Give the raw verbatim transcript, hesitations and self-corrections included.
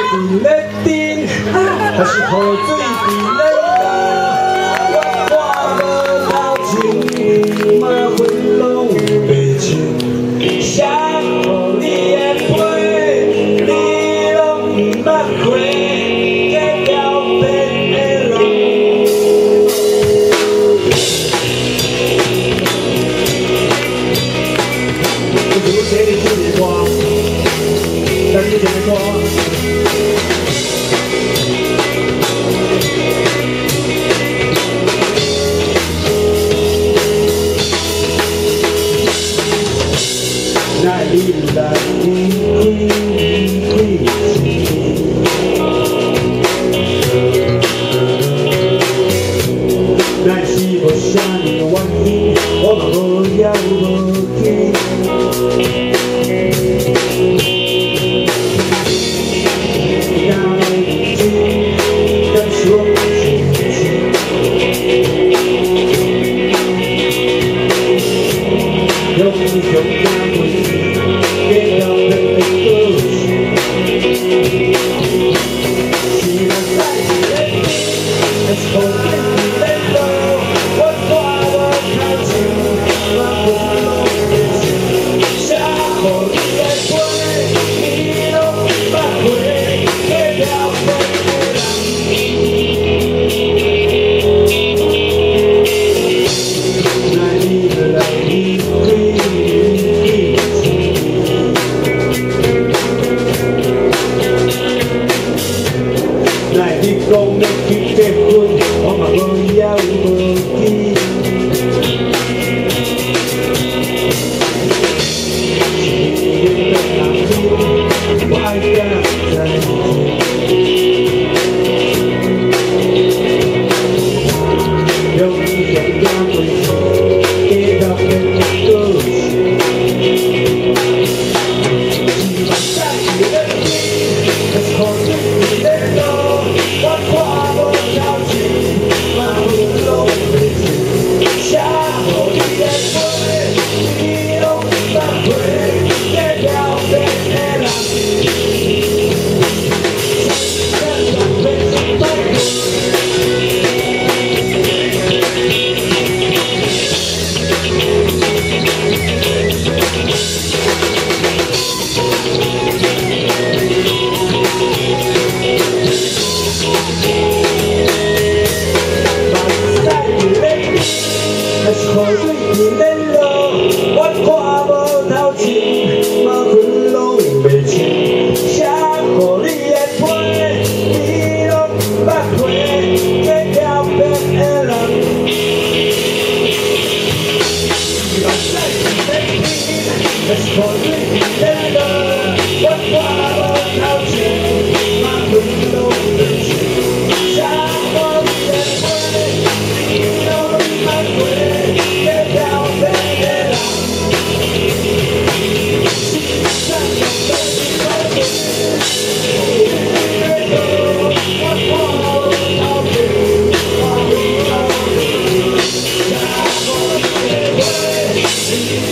伫咧顶，还是雨水伫咧落？我看无头前，马粪拢袂清，写予你的批，你拢毋捌开，这条边的路。我如写你这个歌，但是这个歌。 来你来离开离开，乃是无啥物原因，我嘛无了无记。那已经敢说真情，用勇敢。 讲要去结婚，我嘛无了无记。一个人我爱甲在一起，用一种压回去，给到别人故事。希望在你的心，可是可惜你的路。 我看无头前，马粪拢袂清，写予你的批，你拢毋捌开，这条边的人，这条边的人。还是雨水伫咧落，我看无头前，马粪拢袂清，写予你的批，你拢毋捌开，这条边的人。希望在你的心，还是雨水伫咧落，我看无头前，马粪拢袂清，写予你的批，你拢毋捌开。 We'll be right back.